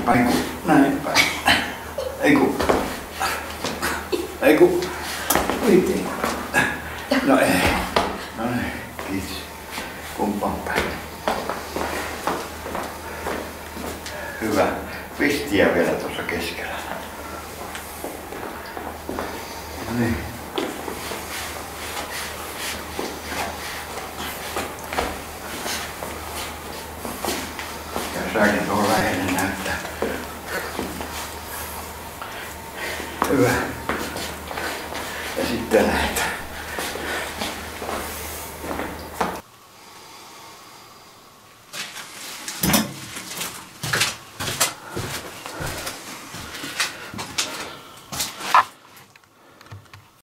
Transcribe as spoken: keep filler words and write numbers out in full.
päin kun näin päin. Eiku. Eiku. Oikein. No ei. No niin, kiitos. Kumpaan päin. Hyvä. Pistiä vielä tuossa keskellä. No niin. Säkin tuolla lähellä näyttää. Hyvä.